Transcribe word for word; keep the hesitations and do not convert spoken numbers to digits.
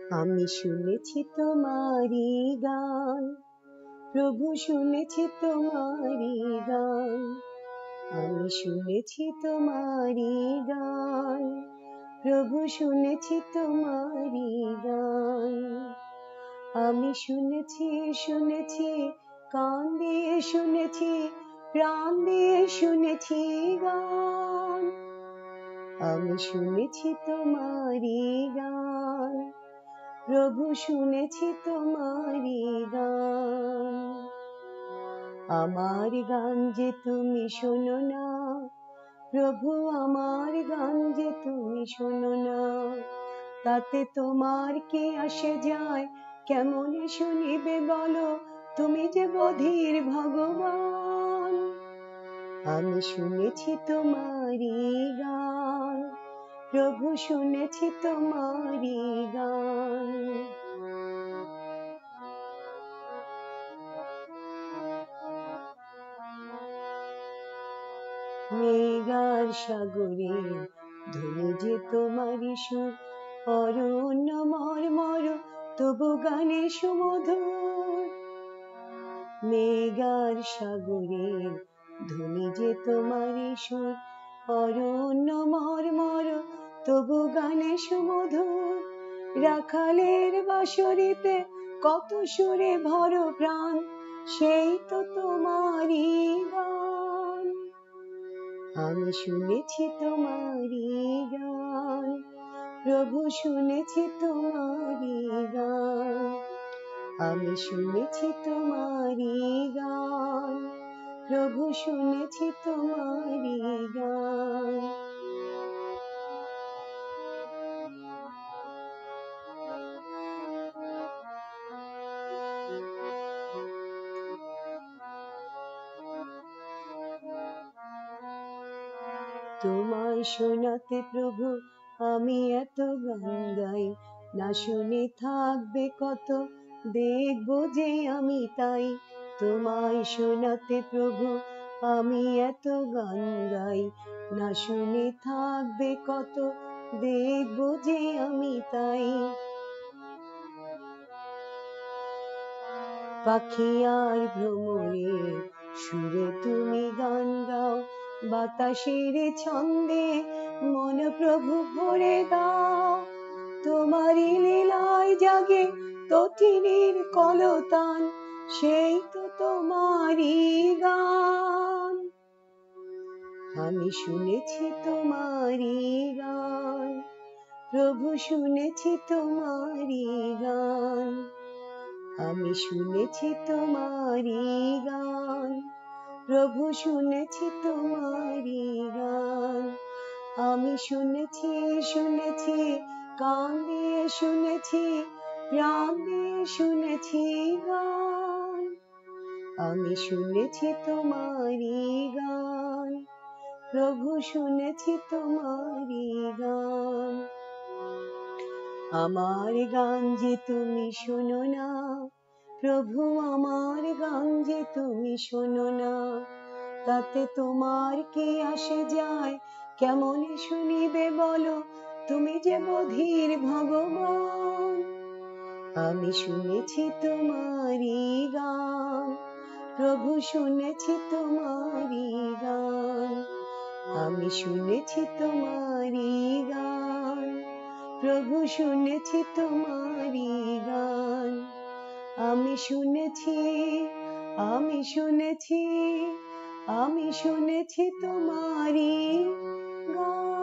আমি শুনেছি তোমারি গান, প্রভু শুনেছি তোমারি গান। আমি শুনেছি তোমারি গান, প্রভু শুনেছি তোমারি গান। আমি শুনেছি শুনেছি কান দিয়ে শুনেছি, প্রাণ দিয়ে শুনেছি গান। আমি শুনেছি তোমারি গান, প্রভু শুনেছি তোমারি গান। আমার গান যে তুমি শোনো না, প্রভু আমার গান যে তুমি শোনো না, তাতে তোমার কি আসে যায়? কেমন শুনিবে বলো, তুমি যে বধির ভগবান। আমি শুনেছি তোমারি গান, প্রভু শুনেছি তোমারি গান। মেঘার সাগরে ধরে যে তোমারি সুর, অরণ্য মর্মর তবু গানে সুমধুর। মেঘার সাগরে ধরে যে তোমারি সুর, অরণ্য মর্মর তবু গানে সুমধুর। রাখালের বাঁশরিতে কত সুরে ভর প্রাণ, সেই তো তোমারি গান। আমি শুনেছি তোমারি গান, প্রভু শুনেছি তোমারি গান। আমি শুনেছি তোমারি গান, প্রভু শুনেছি তোমারি গান। তোমায় শোনাতে প্রভু আমি এত গান গাই, না শুনে থাকবে কত, দেখবো যে আমি তাই। তোমায় শোনাতে প্রভু আমি এত গান গাই, না শুনে থাকবে কত, দেখবো যে আমি তাই। পাখি আর ভ্রমরে সুরে তুমি গান গাও, বাতাসের ছন্দে মন প্রভু ভরে দাও। তোমারই লীলায় জাগে তটিনীর কলতান, সেই তো তোমারি গান। আমি শুনেছি তোমারি গান, প্রভু শুনেছি তোমারি গান। আমি শুনেছি তোমারি গান, প্রভু শুনেছি তোমারি গান। আমি শুনেছি শুনেছি কান দিয়ে শুনেছি, প্রাণ দিয়ে শুনেছি গান। আমি শুনেছি তোমারি গান, প্রভু শুনেছি তোমারি গান। আমার গান যে তুমি শোনো না, প্রভু আমার গান যে তুমি শোনো না, তাতে তোমার কি আসে যায়? কেমন শুনিবে বলো, তুমি যে বধির ভগবান। আমি শুনেছি তোমারি গান, প্রভু শুনেছি তোমারি গান। আমি শুনেছি তোমারি গান, প্রভু শুনেছি তোমারি গান। আমি শুনেছি আমি শুনেছি আমি শুনেছি তোমারি গান।